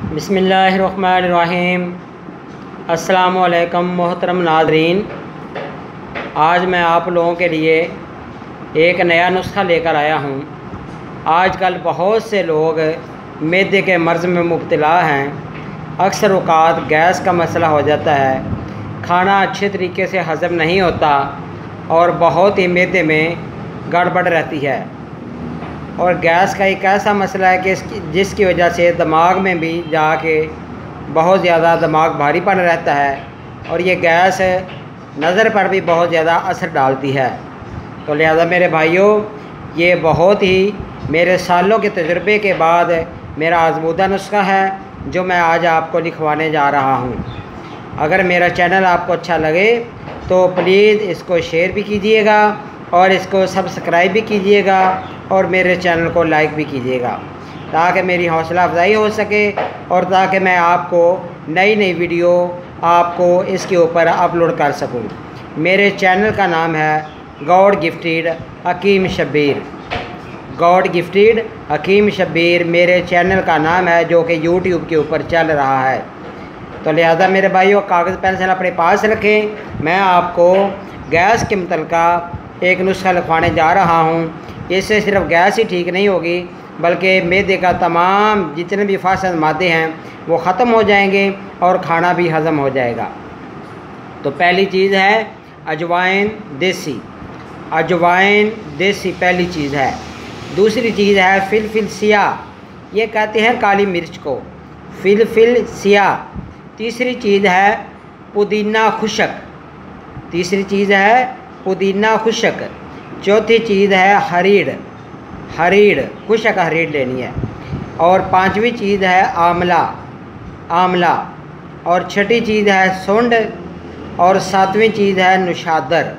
बिस्मिल्लाहिर्रहमानिर्रहीम। अस्सलामुअलैकुम मोहतरम नाज़रीन, आज मैं आप लोगों के लिए एक नया नुस्खा लेकर आया हूँ। आजकल बहुत से लोग मैदे के मर्ज़ में मुब्तला हैं। अक्सर औक़ात गैस का मसला हो जाता है, खाना अच्छे तरीके से हज़म नहीं होता और बहुत ही मैदे में गड़बड़ रहती है। और गैस का एक ऐसा मसला है कि जिसकी वजह से दिमाग में भी जाके बहुत ज़्यादा दिमाग भारीपन रहता है और ये गैस नज़र पर भी बहुत ज़्यादा असर डालती है। तो लिहाजा मेरे भाइयों, ये बहुत ही मेरे सालों के तजुर्बे के बाद मेरा आज़मूदा नुस्खा है जो मैं आज आपको लिखवाने जा रहा हूँ। अगर मेरा चैनल आपको अच्छा लगे तो प्लीज़ इसको शेयर भी कीजिएगा और इसको सब्सक्राइब भी कीजिएगा और मेरे चैनल को लाइक भी कीजिएगा ताकि मेरी हौसला अफजाई हो सके और ताकि मैं आपको नई नई वीडियो आपको इसके ऊपर अपलोड कर सकूं। मेरे चैनल का नाम है God gifted Hakim Shabbir. God gifted Hakim Shabbir मेरे चैनल का नाम है, जो कि यूट्यूब के ऊपर चल रहा है। तो लिहाजा मेरे भाइयों, कागज़ पेंसिल अपने पास रखें। मैं आपको गैस के मुतल्लिका एक नुस्खा लिखवाने जा रहा हूँ। इससे सिर्फ गैस ही ठीक नहीं होगी बल्कि मैदे का तमाम जितने भी फासद मादे हैं वो ख़त्म हो जाएंगे और खाना भी हज़म हो जाएगा। तो पहली चीज़ है अजवाइन देसी। अजवाइन देसी पहली चीज़ है। दूसरी चीज़ है फिलफिल सियाह, ये कहते हैं काली मिर्च को, फिलफिल सियाह। तीसरी चीज़ है पुदीना खुशक। तीसरी चीज़ है पुदीना खुशक। चौथी चीज़ है हरीड़। हरीड़ खुशक हरीड़ लेनी है। और पांचवी चीज़ है आंवला। आंवला। और छठी चीज़ है सुंड। और सातवीं चीज़ है नुशादर।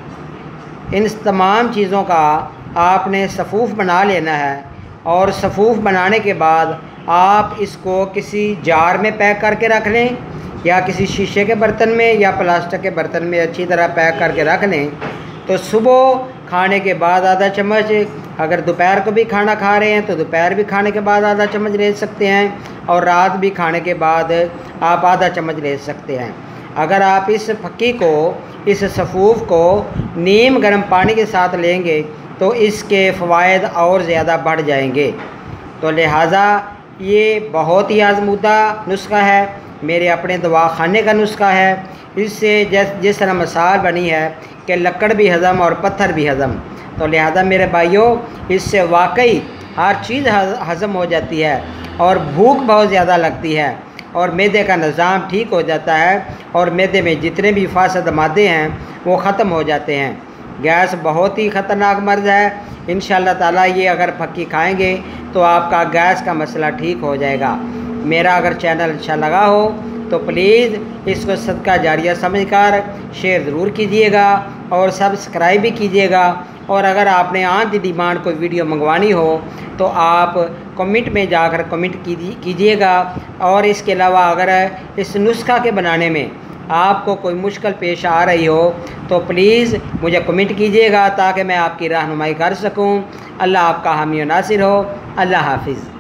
इन तमाम चीज़ों का आपने सफ़ूफ़ बना लेना है और सफ़ूफ़ बनाने के बाद आप इसको किसी जार में पैक करके रख लें या किसी शीशे के बर्तन में या प्लास्टिक के बर्तन में अच्छी तरह पैक करके रख लें। तो सुबह खाने के बाद आधा चम्मच, अगर दोपहर को भी खाना खा रहे हैं तो दोपहर भी खाने के बाद आधा चम्मच ले सकते हैं और रात भी खाने के बाद आप आधा चम्मच ले सकते हैं। अगर आप इस फक्की को, इस सफ़ूफ़ को नीम गर्म पानी के साथ लेंगे तो इसके फ़वाइद और ज़्यादा बढ़ जाएंगे। तो लिहाजा ये बहुत ही आज़मूदा नुस्खा है, मेरे अपने दवाखाने का नुस्खा है। इससे जिस तरह मिसाल बनी है कि लकड़ भी हज़म और पत्थर भी हज़म। तो लिहाजा मेरे भाइयों, इससे वाकई हर चीज़ हज़म हो जाती है और भूख बहुत ज़्यादा लगती है और मैदे का निज़ाम ठीक हो जाता है और मैदे में जितने भी फासद मादे हैं वो ख़त्म हो जाते हैं। गैस बहुत ही ख़तरनाक मर्ज़ है। इंशाअल्लाह ताला ये अगर फक्की खाएंगे तो आपका गैस का मसला ठीक हो जाएगा। मेरा अगर चैनल अच्छा लगा हो तो प्लीज़ इसको सदका जारिया समझकर शेयर ज़रूर कीजिएगा और सब्सक्राइब भी कीजिएगा। और अगर आपने ऑन द डिमांड कोई वीडियो मंगवानी हो तो आप कमेंट में जाकर कमेंट कीजिएगा। और इसके अलावा अगर इस नुस्खा के बनाने में आपको कोई मुश्किल पेश आ रही हो तो प्लीज़ मुझे कमेंट कीजिएगा ताकि मैं आपकी रहनुमाई कर सकूं। अल्लाह आपका हामी और नासिर हो। अल्लाह हाफिज़।